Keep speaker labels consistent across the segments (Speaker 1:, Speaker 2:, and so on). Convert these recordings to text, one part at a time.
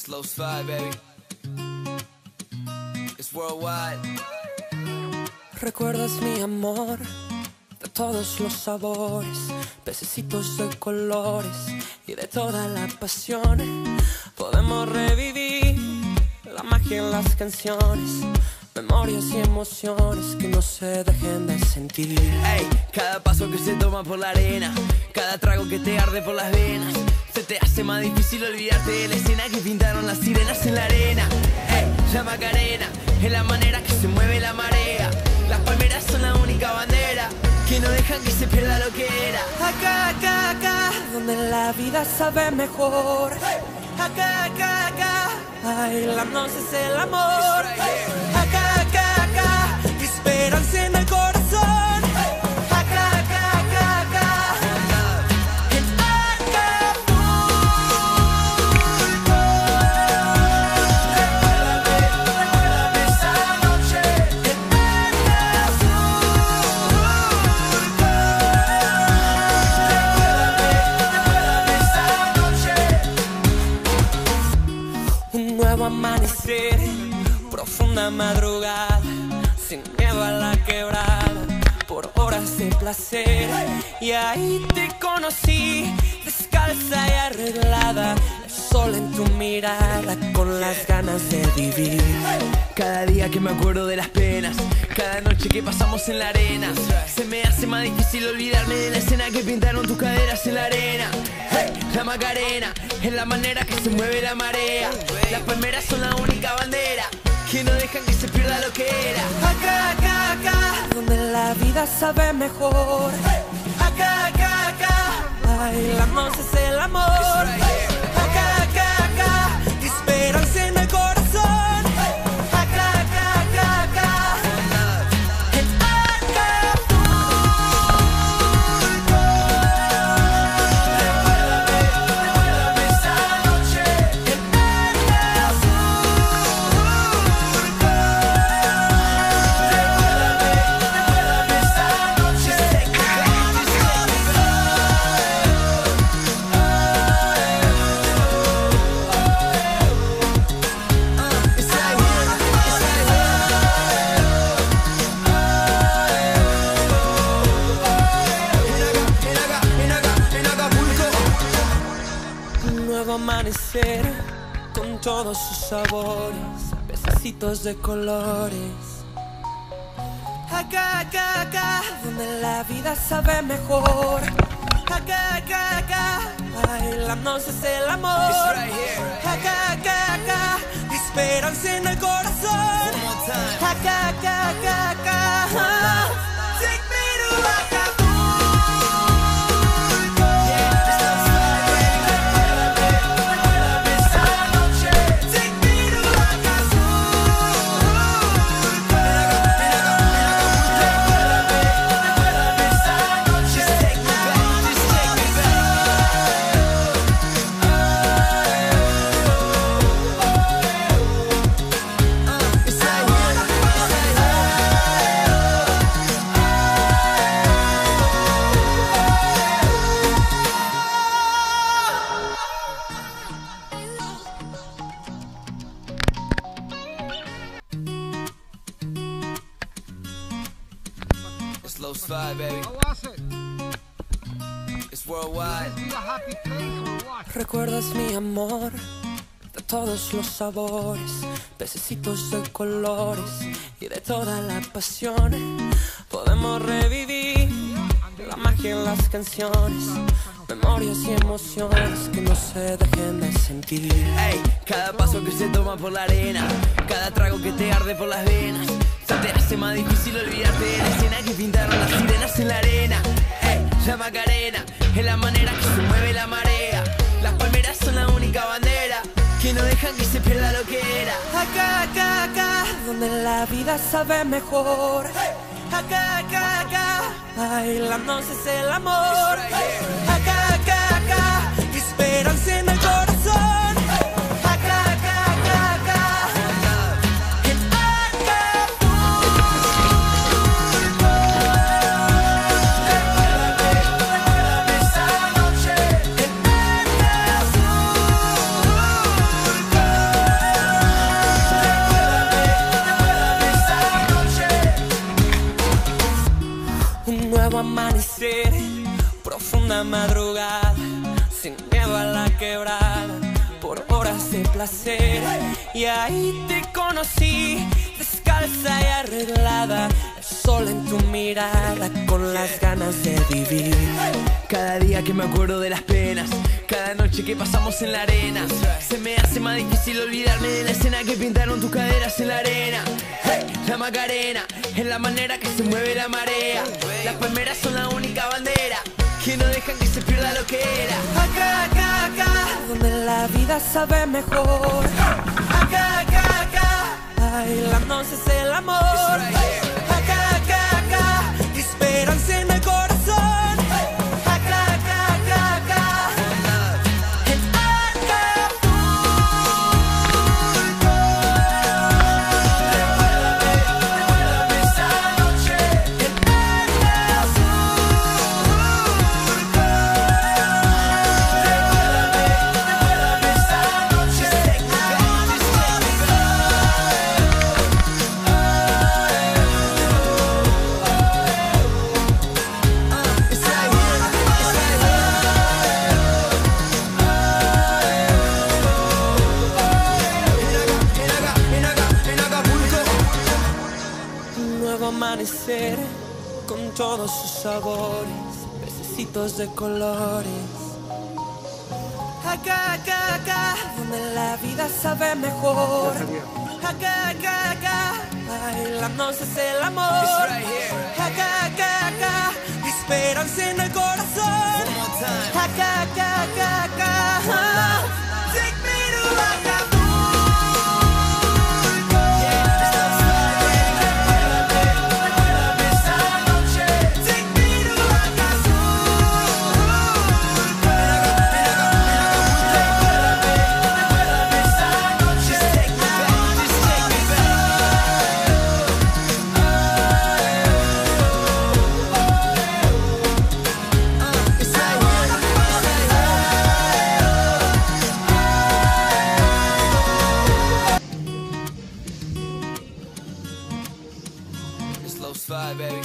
Speaker 1: Slow slide, baby. It's worldwide.
Speaker 2: ¿Recuerdas mi amor? De todos los sabores, pececitos de colores y de toda la pasión. Podemos revivir la magia en las canciones, memorias y emociones que no se dejen de sentir.
Speaker 1: Ey, cada paso que se toma por la arena, cada trago que te arde por las venas, se te hace más difícil olvidarte de la escena que pintaron las sirenas en la arena. Ey, la Macarena es la manera que se mueve la marea. Las palmeras son la única bandera que no dejan que se pierda lo que era.
Speaker 2: Acá, acá, acá, donde la vida sabe mejor. Acá, acá, acá, bailando es el amor. Acá, acá, acá, esperanza en el corazón. Acá, acá, acá, acá, en Acapulco. Recuérdame esa noche en un nuevo amanecer, profunda madrugada, sin miedo a la quebrada, por horas de placer. Y ahí te conocí, descalza y arreglada, el sol en tu mirada, con las ganas de vivir.
Speaker 1: Cada día que me acuerdo de las penas, cada noche que pasamos en la arena, se me hace más difícil olvidarme de la escena que pintaron tus caderas en la arena. Hey, la Macarena es la manera que se mueve la marea. Las palmeras son la única bandera que no dejan que se pierda lo que era.
Speaker 2: Acá, acá, acá, donde la vida sabe mejor. Acá, acá, acá, bailamos es el amor. Acá, acá, acá, esperanza en el corazón. Acá, acá, acá, acá, en Acapulco. Recuérdame esa noche en Recuérdame esa noche. Un nuevo amanecer con todos sus sabores, pececitos de colores. Acá, acá, acá, donde la vida sabe mejor. Acá, acá, acá, bailando es el amor. Acá, acá, acá, esperanza en el corazón. Acá, acá, acá, acá, take me to Acapulco. Recuérdame esa noche, take me to Acapulco. Recuérdame esa noche, take me back, just take me
Speaker 1: Slow slide, baby.
Speaker 3: How was it?
Speaker 1: It's worldwide.
Speaker 3: Be a happy place or what?
Speaker 2: ¿Recuerdas mi amor? De todos los sabores, pececitos de colores y de toda la pasión. Podemos revivir la magia en las canciones, memorias y emociones que no se dejen de sentir.
Speaker 1: Ey, cada paso que se toma por la arena, cada trago que te arde por las venas, se te hace más difícil olvidarte de la escena que pintaron las sirenas en la arena. Ey, la Macarena es la manera que se mueve la marea. Las palmeras son la única bandera que no dejan que se pierda lo que era.
Speaker 2: Acá, acá, acá, donde la vida sabe mejor. Acá, acá, acá, bailando es el amor. Acá, acá, acá, esperanza en el corazón. Acá, acá, acá, acá, en Acapulco. Recuérdame esa noche en Acapulco. madrugada, sin miedo a la quebrada, por horas de placer. Y ahí te conocí, descalza y arreglada, el sol en tu mirada, con las ganas de vivir.
Speaker 1: Cada día que me acuerdo de las penas, cada noche que pasamos en la arena, se me hace más difícil olvidarme de la escena que pintaron tus caderas en la arena. Hey, la Macarena es la manera que se mueve la marea. Las palmeras son la única bandera que no dejan que se pierda lo que era.
Speaker 2: Acá, acá, acá, donde la vida sabe mejor. Acá, acá, acá, bailándonos es el amor. Acá, acá, acá, esperanza en el corazón. Acá, acá, acá, acá, en Acapulco. Recuérdame esa noche en Acapulco. Recuérdame esa noche en Un nuevo amanecer con todos sus sabores, pececitos de colores. Acá, acá, acá, donde la vida sabe mejor. Acá, acá, acá, bailándonos es el amor. Acá, acá, acá, esperanza en el corazón. Acá, acá, acá, acá, take me to Acapulco. Recuérdame esa noche, take me to Acapulco. Recuérdame esa noche, take me
Speaker 1: It's Los 5, baby.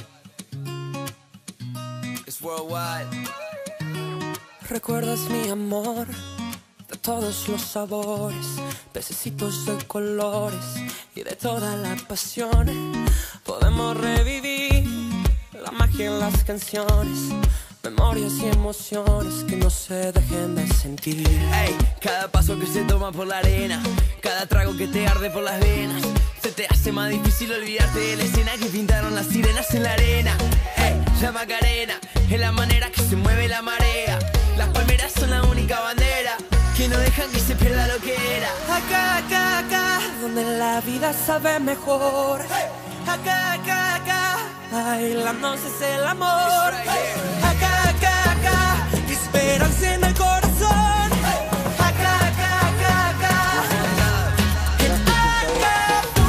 Speaker 1: It's worldwide.
Speaker 2: Recuerdas mi amor, de todos los sabores, pececitos de colores y de toda la pasión. Podemos revivir la magia en las canciones, memorias y emociones que no se dejen de sentir.
Speaker 1: Ey, cada paso que se toma por la arena, cada trago que te arde por las venas, se te hace más difícil olvidarte de la escena que pintaron las sirenas en la arena. Ey, la Macarena es la manera que se mueve la marea. Las palmeras son la única bandera que no dejan que se pierda lo que era.
Speaker 2: Acá, acá, acá, donde la vida sabe mejor. Acá, acá, acá, bailándonos es el amor. Acá, acá, acá, esperanza en el corazón. Acá, acá, acá, acá, en Acapulco.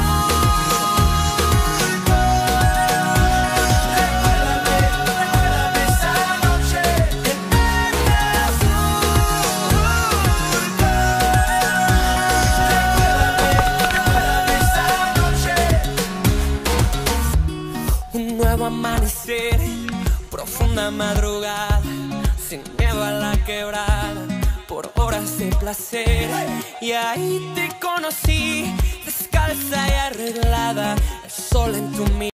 Speaker 2: Recuérdame esa noche en Recuérdame esa noche. Un nuevo amanecer, profunda madrugada, sin miedo a la quebrada, por horas de placer. Y ahí te conocí, descalza y